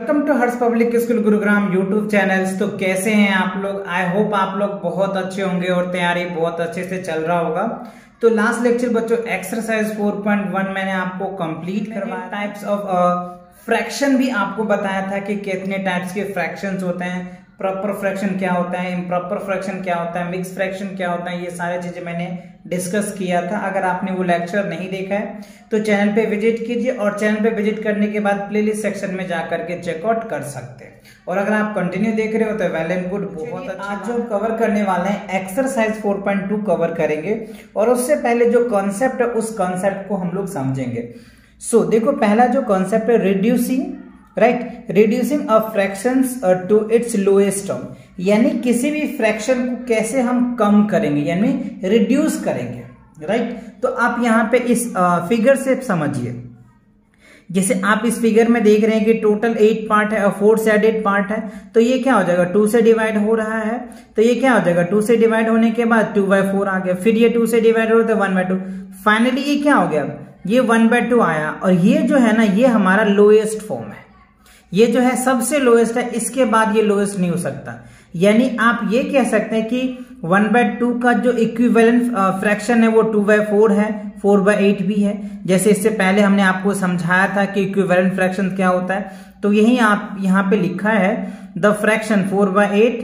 Welcome to Harsh public school Gurugram YouTube channels. तो कैसे हैं आप लोग? आई होप आप लोग बहुत अच्छे होंगे और तैयारी बहुत अच्छे से चल रहा होगा। तो लास्ट लेक्चर बच्चों एक्सरसाइज 4.1 मैंने आपको कंप्लीट करवाया। टाइप्स ऑफ फ्रैक्शन भी आपको बताया था कि कितने टाइप्स के फ्रैक्शंस होते हैं, प्रॉपर फ्रैक्शन क्या होता है, इम्प्रॉपर फ्रैक्शन क्या होता है, मिक्स फ्रैक्शन क्या होता है, ये सारी चीजें मैंने डिस्कस किया था। अगर आपने वो लेक्चर नहीं देखा है तो चैनल पे विजिट कीजिए और चैनल पे विजिट करने के बाद प्लेलिस्ट सेक्शन में जाकर के चेकआउट कर सकते हैं। और अगर आप कंटिन्यू देख रहे हो तो वेल एंड गुड, बहुत अच्छा। आज जो कवर करने वाले हैं एक्सरसाइज 4.2 कवर करेंगे और उससे पहले जो कॉन्सेप्ट है उस कॉन्सेप्ट को हम लोग समझेंगे। सो देखो, पहला जो कॉन्सेप्ट है reducing, right, reducing a fractions to its lowest term, यानी किसी भी फ्रैक्शन को कैसे हम कम करेंगे यानी रिड्यूस करेंगे, राइट। तो आप यहाँ पे इस फिगर से समझिए। जैसे आप इस फिगर में देख रहे हैं कि टोटल 8 पार्ट है और 4 साइडेड पार्ट है, तो ये क्या हो जाएगा, 2 से डिवाइड हो रहा है, तो ये क्या हो जाएगा, 2 से डिवाइड होने के बाद 2/4 आ गया, फिर ये 2 से डिवाइड हो तो 1/2, फाइनली ये क्या हो गया, ये 1/2 आया। और ये जो है ना, ये हमारा लोएस्ट फॉर्म है, ये जो है सबसे लोएस्ट है, इसके बाद ये लोएस्ट नहीं हो सकता। यानी आप ये कह सकते हैं कि 1/2 का जो इक्विवेलेंट फ्रैक्शन है वो 2/4 है, 4/8 भी है। जैसे इससे पहले हमने आपको समझाया था कि इक्विवेलेंट फ्रैक्शन क्या होता है, तो यही आप यहाँ पे लिखा है the fraction 4/8,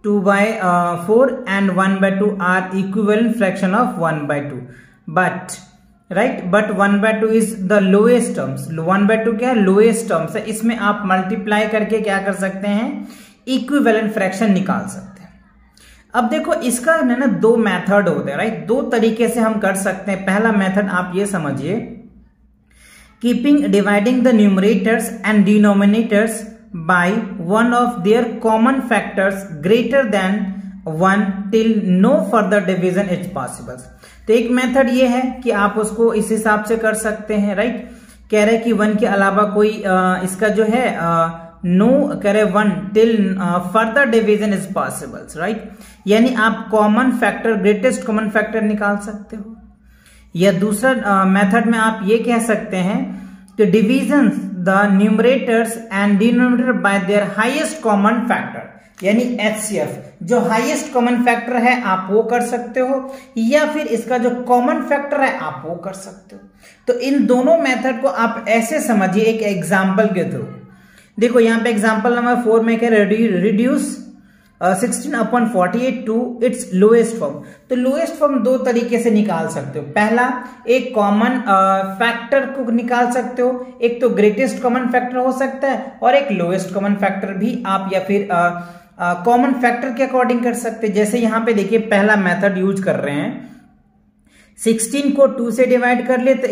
2/4 and 1/2 are equivalent fraction of 1/2, but right, but 1/2 is the lowest terms. 1/2 क्या है, लोएस्ट टर्म्स है। इसमें आप मल्टीप्लाई करके क्या कर सकते हैं, इक्विवेलेंट फ्रैक्शन निकाल सकते हैं। अब देखो, इसका ना 2 मेथड होते हैं, राइट, 2 तरीके से हम कर सकते हैं। पहला मेथड आप ये समझिए, keeping dividing the numerators and denominators by one of their common factors greater than 1 till no further division is possible. तो एक मेथड ये है कि आप उसको इस हिसाब से कर सकते हैं, राइट। कह रहे कि 1 के अलावा कोई इसका जो है नो कह रहे 1 till further division is possible, right. यानी आप common factor, greatest common factor निकाल सकते हो। या दूसरा मेथड में आप ये कह सकते हैं कि division the numerators and denominator by their highest common factor, यानी HCF, जो हाईएस्ट कॉमन फैक्टर है आप वो कर सकते हो, या फिर इसका जो कॉमन फैक्टर है आप वो कर सकते हो। तो इन दोनों मेथड को आप ऐसे समझिए एक एग्जांपल के थ्रू। देखो यहाँ पे एग्जांपल नंबर 4 में क्या, reduce 16/48 to its lowest form. तो लोएस्ट फॉर्म 2 तरीके से निकाल सकते हो। पहला, एक कॉमन फैक्टर को निकाल सकते हो, एक तो ग्रेटेस्ट कॉमन फैक्टर हो सकता है और एक लोएस्ट कॉमन फैक्टर भी आप या फिर कॉमन फैक्टर के अकॉर्डिंग कर सकते हैं। जैसे यहाँ पे देखिए पहला मेथड यूज कर रहे हैं, 16 को 2 से डिवाइड कर ले तो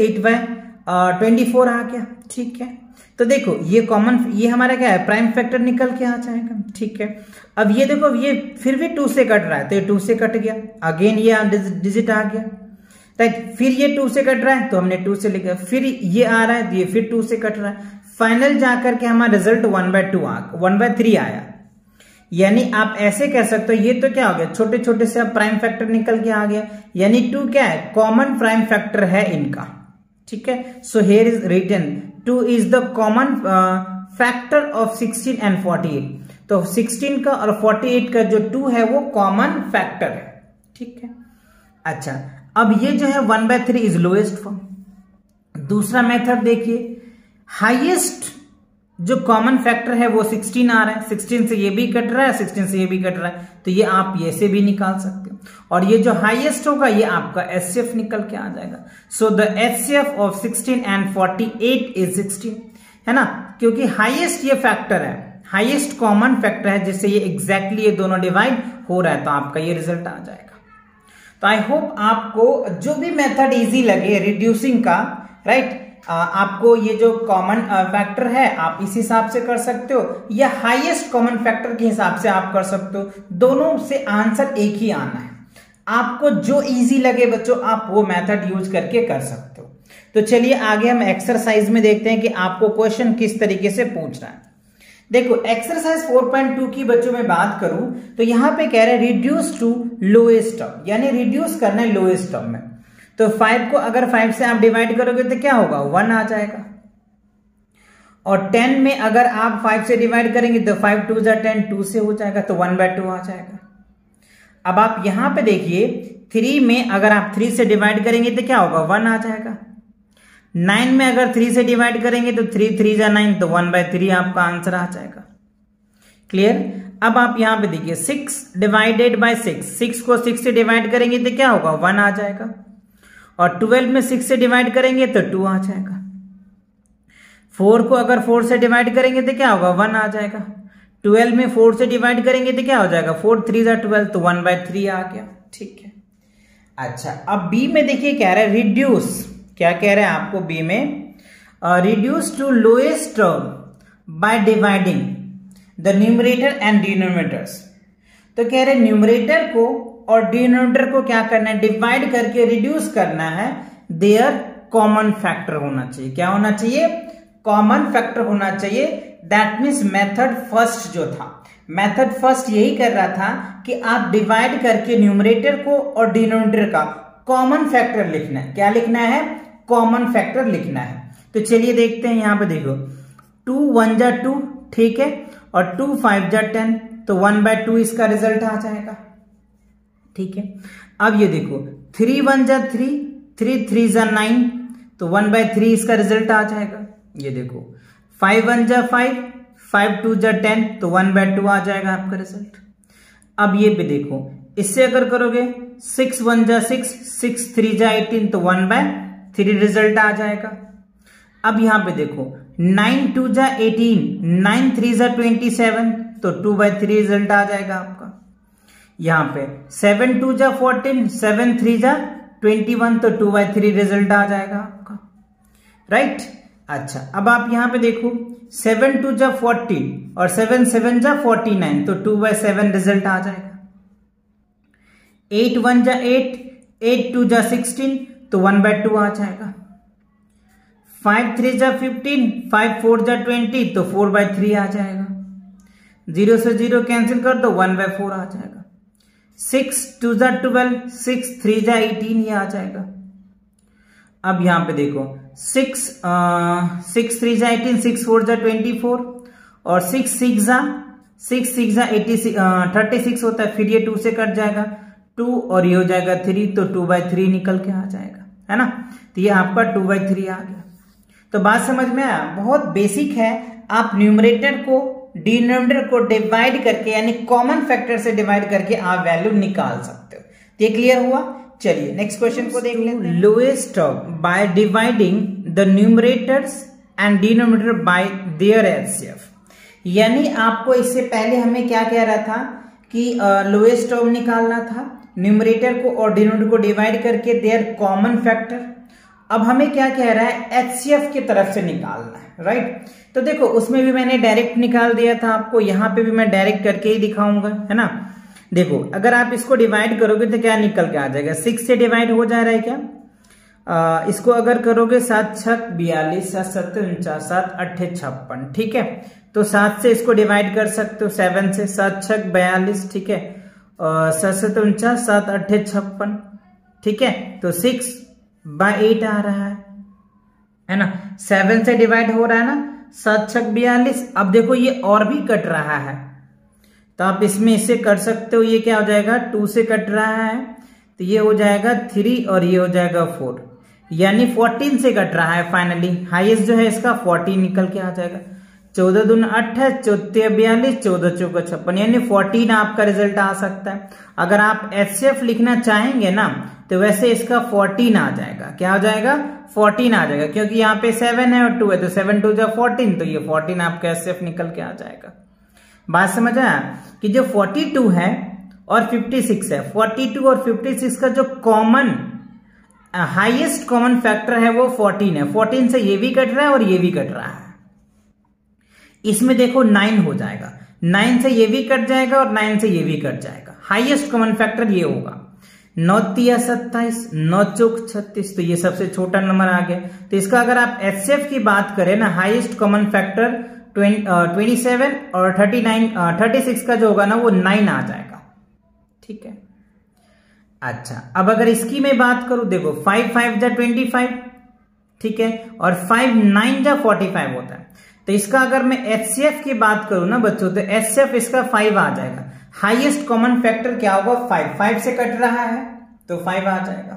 8/24 आ गया, ठीक है। तो देखो ये कॉमन, ये हमारा क्या है, प्राइम फैक्टर निकल के आ जाएगा, ठीक है। अब ये देखो, ये फिर भी 2 से कट रहा है तो ये 2 से कट गया, अगेन ये डिजिट आ गया, राइट। फिर ये 2 से कट रहा है तो हमने 2 से लिखा, फिर ये आ रहा है तो ये फिर 2 से कट रहा है, फाइनल जाकर के हमारा रिजल्ट 1/3 आया। यानी आप ऐसे कह सकते हो, ये तो क्या हो गया, छोटे छोटे से अब प्राइम फैक्टर निकल के आ गया, यानी 2 क्या है, कॉमन प्राइम फैक्टर है इनका, ठीक है। So here is written 2 is the common factor of 16 and 48। तो 16 का और 48 का जो 2 है वो कॉमन फैक्टर है, ठीक है। अच्छा, अब ये जो है 1/3 इज लोएस्ट फॉर्म। दूसरा मेथड देखिए, हाईएस्ट जो कॉमन फैक्टर है वो 16 आ रहा है, 16 से ये भी कट रहा है, 16 से ये भी कट रहा है, तो ये आप ये से भी निकाल सकते हो। और ये जो हाईएस्ट होगा ये आपका HCF निकल के आ जाएगा। So the HCF of 16 and 48 is 16, है ना, क्योंकि हाईएस्ट ये फैक्टर है, हाईएस्ट कॉमन फैक्टर है, जिससे ये एग्जैक्टली ये दोनों डिवाइड हो रहा है, तो आपका ये रिजल्ट आ जाएगा। तो आई होप आपको जो भी मेथड इजी लगे रिड्यूसिंग का, राइट, आपको ये जो कॉमन फैक्टर है आप इस हिसाब से कर सकते हो या हाईएस्ट कॉमन फैक्टर के हिसाब से आप कर सकते हो। दोनों से आंसर एक ही आना है, आपको जो इजी लगे बच्चों आप वो मेथड यूज करके कर सकते हो। तो चलिए आगे हम एक्सरसाइज में देखते हैं कि आपको क्वेश्चन किस तरीके से पूछ रहा है। देखो एक्सरसाइज 4.2 की बच्चों में बात करूं तो यहां पे कह रहे हैं रिड्यूस टू लोएस्ट टर्म, यानी रिड्यूस करना है लोएस्ट टर्म में। तो 5 को अगर 5 से आप डिवाइड करोगे तो क्या होगा, 1 आ जाएगा। और 10 में अगर आप 5 से डिवाइड करेंगे तो 5 2 जा 10, 2 से हो जाएगा तो 1/2 आ जाएगा। अब आप यहां पे देखिए 3 में अगर आप 3 से डिवाइड करेंगे तो क्या होगा, 1 आ जाएगा। 9 में अगर 3 से डिवाइड करेंगे तो 3 3 जा 9 तो 1/3 आपका आंसर आ जाएगा। क्लियर। अब आप यहां पे देखिए 6 डिवाइडेड बाय 6, 6 को 6 से डिवाइड करेंगे तो क्या होगा, 1 आ जाएगा। और 12 में 6 से डिवाइड करेंगे तो 2 आ जाएगा। 4 को अगर 4 से डिवाइड करेंगे तो क्या होगा, 1 आ जाएगा। 12 में 4 से डिवाइड करेंगे तो क्या हो जाएगा, 4 3 जा 12 तो 1/3 आ गया। ठीक है। अच्छा, अब बी में देखिए कह रहा है रिड्यूस, क्या कह रहा है आपको बी में, reduce to lowest term by dividing the numerator and denominators. तो कह रहे न्यूमरेटर को और डिनोमिनेटर को क्या करना है, डिवाइड करके रिड्यूस करना है। देयर कॉमन फैक्टर होना चाहिए। क्या होना चाहिए, कॉमन फैक्टर होना चाहिए। दैट मीन्स मेथड फर्स्ट जो था, मेथड फर्स्ट यही कर रहा था कि आप डिवाइड करके न्यूमरेटर को और डिनोमिनेटर का कॉमन फैक्टर लिखना है। क्या लिखना है, कॉमन फैक्टर लिखना है। तो चलिए देखते हैं, यहां पे देखो 2 1 जा 2, ठीक है, और 2 5 जा 10 तो 1/2 इसका रिजल्ट आ जाएगा। ठीक है। अब ये देखो 3 1 जा 3, 3 3 जा 9 तो 1/3 इसका रिजल्ट आ जाएगा। ये देखो 5 1 जा 5, 5 2 जा 10 तो 1/2 आ जाएगा आपका रिजल्ट। अब ये भी देखो, इससे अगर करोगे 6 1 जा 6, 6 3 जा 18 तो 1/3 रिजल्ट आ जाएगा। अब यहां पे देखो 9 2 जा 18, 9 3 जा 27 तो 2/3 रिजल्ट आ जाएगा आपका। यहां पे 7 2 जा 14, 7 3 जा 21 तो 2/3 रिजल्ट आ जाएगा आपका। राइट। अच्छा, अब आप यहां पे देखो 7 2 जा 40 और 7 7 जा 49 तो 2/7 रिजल्ट आ जाएगा। 8 1 जा 8, 8 2 जा 16 तो 1/2 आ जाएगा। 5 3 जा 15, 5 4 जा 20 तो 4/3 आ जाएगा। 0 से 0 कैंसिल कर दो 1/4 आ जाएगा। 6 2 जा 12, 6 3 जा 18 ये आ जाएगा। अब यहां पे देखो 6 3 जा 18, 6 4 जा 24 और 6 6 जा 36 होता है, फिर ये 2 से कट जाएगा 2 और ये हो जाएगा 3 तो 2/3 निकल के आ जाएगा, है ना। तो ये आपका 2/3 आ गया। तो बात समझ में आया, बहुत बेसिक है। आप न्यूमरेटर को डिनोमिनेटर को डिवाइड करके यानी कॉमन फैक्टर से डिवाइड करके आप वैल्यू निकाल सकते हो। तो ये क्लियर हुआ। चलिए नेक्स्ट क्वेश्चन को देख लेते हैं। Lowest term by dividing the numerators and denominator by their HCF. यानी आपको इससे पहले हमें क्या कह रहा था कि लोएस्ट टर्म निकालना था, न्यूमरेटर को और डिनोमिनेटर को डिवाइड करके देयर कॉमन फैक्टर। अब हमें क्या कह रहा है, एचसीएफ की तरफ से निकालना है। राइट। तो देखो उसमें भी मैंने डायरेक्ट निकाल दिया था आपको, यहां पे भी मैं डायरेक्ट करके ही दिखाऊंगा, है ना। देखो अगर आप इसको डिवाइड करोगे तो क्या निकल के आ जाएगा, 6 से डिवाइड हो जा रहा है क्या। इसको अगर करोगे 7 6 42, 7 7 49, 7 8 56, ठीक है। तो 7 से इसको डिवाइड कर सकते हो, 7 से 7 6 42, ठीक है, 7 7 49, 7 8 56, ठीक है। तो 6/8 आ रहा है ना। 7 से डिवाइड हो रहा है ना, 7 6 42। अब देखो ये और भी कट रहा है तो आप इसमें इससे कर सकते हो। ये क्या हो जाएगा, 2 से कट रहा है तो ये हो जाएगा 3 और ये हो जाएगा 4, यानी 14 से कट रहा है। फाइनली हाईएस्ट जो है इसका 14 निकल के आ जाएगा। 14 दूनी 8 है, 14 42, 14 चौका 56, यानी 14 आपका रिजल्ट आ सकता है। अगर आप एचसीएफ लिखना चाहेंगे ना तो वैसे इसका 14 आ जाएगा। क्या हो जाएगा, 14 आ जाएगा, क्योंकि यहाँ पे 7 है और 2 है तो 7 2 जा 14 तो ये 14 आपका एचसीएफ निकल के आ जाएगा। बात समझ आया कि जो 42 है और 56 है, 42 और 56 का जो कॉमन हाईएस्ट कॉमन फैक्टर है वो 14 है। 14 से ये भी कट रहा है और ये भी कट रहा है। इसमें देखो 9 हो जाएगा, 9 से ये भी कट जाएगा और 9 से ये भी कट जाएगा। हाईएस्ट कॉमन फैक्टर ये होगा। 9 3 27, 9 चौक 36 तो ये सबसे छोटा नंबर आ गया। तो इसका अगर आप एचसीएफ की बात करें ना, हाईएस्ट कॉमन फैक्टर 27 और 36 का जो होगा ना वो 9 आ जाएगा। ठीक है। अच्छा, अब अगर इसकी मैं बात करूं, देखो 5 5 जा 25, ठीक है, और 5 9 जा 45 होता है। तो इसका अगर मैं HCF की बात करूं ना बच्चों, तो HCF इसका 5 आ जाएगा। हाईएस्ट कॉमन फैक्टर क्या होगा? 5 से कट रहा है तो 5 आ जाएगा।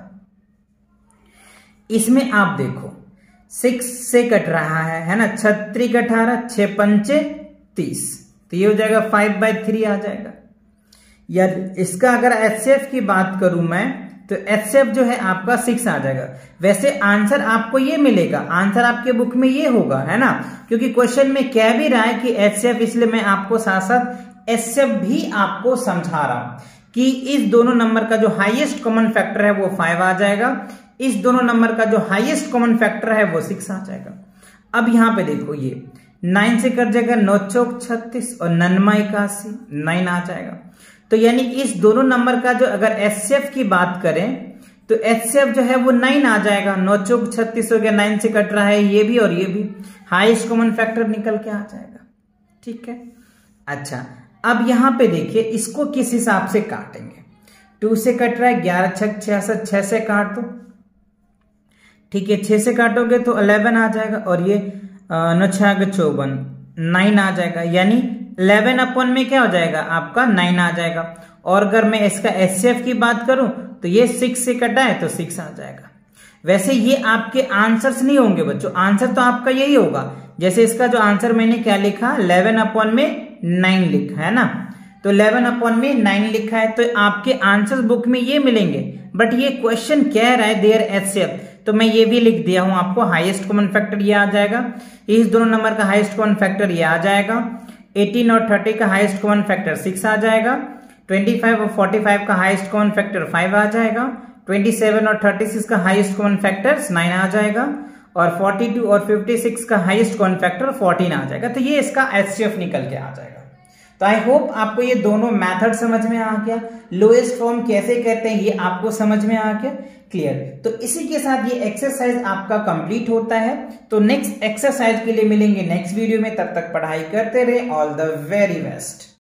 इसमें आप देखो 6 से कट रहा है ना, 6 18, 6 पंचे 30, तो ये हो जाएगा 5/3 आ जाएगा। या इसका अगर HCF की बात करूं मैं, तो HCF जो है आपका 6 आ जाएगा। वैसे आंसर आपको ये मिलेगा, आंसर आपके बुक में ये होगा, है ना, क्योंकि क्वेश्चन में कह भी रहा है कि HCF, इसलिए मैं आपको साथ साथ HCF भी आपको समझा रहा हूं कि इस दोनों नंबर का जो हाईएस्ट कॉमन फैक्टर है वो 5 आ जाएगा, इस दोनों नंबर का जो हाईएस्ट कॉमन फैक्टर है वो 6 आ जाएगा। अब यहां पे देखो, ये 9 से कट जाएगा, 9 चौक 36 और 9 81, 9 आ जाएगा। तो यानी इस दोनों नंबर का जो अगर HCF की बात करें तो HCF जो है वो 9 आ जाएगा। 9 चौक 36 हो गया, 9 से कट रहा है ये भी और ये भी, हाईएस्ट कॉमन फैक्टर निकल के आ जाएगा। ठीक है, अच्छा अब यहां पे देखिए इसको किस हिसाब से काटेंगे। 2 से कट रहा है, 11 6 66, 6 से काट दो। ठीक है, 6 से काटोगे तो 11 आ जाएगा और ये 9 6 54, 9 आ जाएगा। यानी 11 अपन में क्या हो जाएगा आपका 9 आ जाएगा। और अगर मैं इसका HCF की बात करूं तो ये 6 से कटा है तो 6 आ जाएगा। वैसे ये आपके आंसर्स नहीं होंगे बच्चों, आंसर तो आपका यही होगा। जैसे इसका जो आंसर मैंने क्या लिखा, 11 अपन में 9 लिखा है ना, तो 11 अपन में 9 लिखा है, तो आपके आंसर बुक में ये मिलेंगे। बट ये क्वेश्चन कह रहा है देयर HCF, तो मैं ये भी लिख दिया हूं आपको, हाईएस्ट कॉमन फैक्टर ये आ जाएगा, इस दोनों नंबर का हाईएस्ट कॉमन फैक्टर ये आ जाएगा, 18 और 30 का हाईएस्ट कॉमन फैक्टर 6 आ जाएगा, 25 और 45 का हाईएस्ट कॉमन फैक्टर 5 आ जाएगा, 27 और 36 का हाईएस्ट कॉमन फैक्टर 9 आ जाएगा, और 42 और 56 का हाईएस्ट कॉमन फैक्टर 14 आ जाएगा। तो ये इसका HCF निकल के आ जाएगा। तो आई होप आपको ये दोनों मेथड समझ में आ गया, लोएस्ट फॉर्म कैसे कहते हैं ये आपको समझ में आ गया, क्लियर। तो इसी के साथ ये एक्सरसाइज आपका कंप्लीट होता है। तो नेक्स्ट एक्सरसाइज के लिए मिलेंगे नेक्स्ट वीडियो में, तब तक पढ़ाई करते रहे। All the very best.